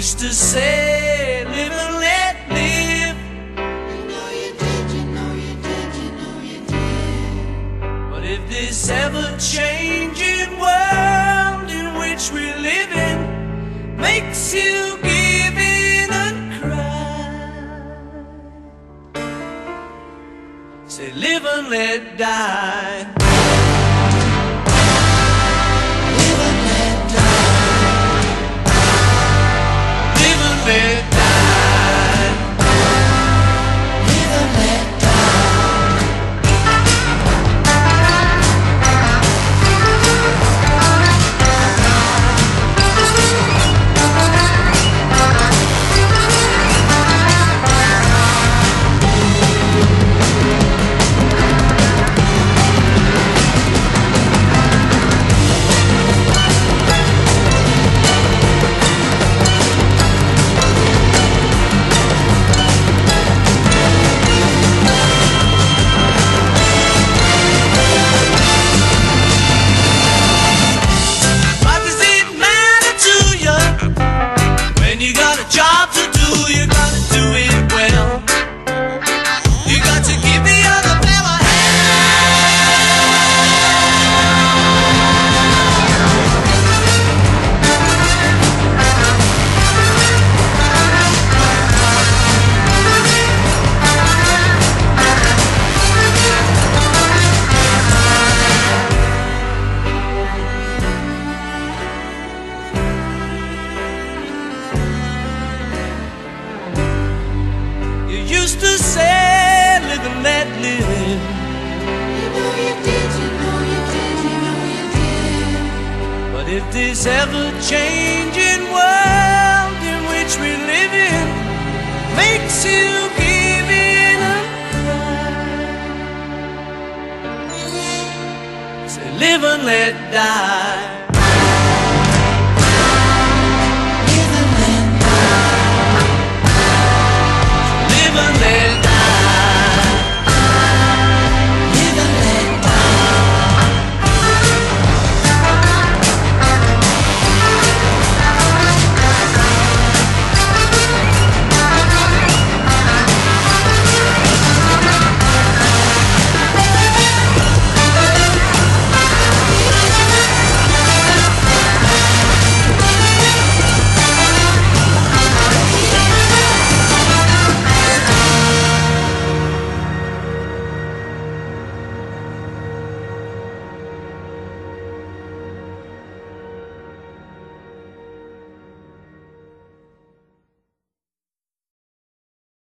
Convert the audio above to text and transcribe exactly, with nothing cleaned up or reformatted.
used to say, live and let live. You know you did, you know you did, you know you did. But if this ever-changing world in which we live in makes you give in and cry, say live and let die. Live and let die. Live and let die. Live and let die. Job to do, you gotta do it well. You got to give the other fella used to say, live and let live. You know you did, you know you did, you know you did. But if this ever-changing world in which we live in makes you give in and cry, say live and let die.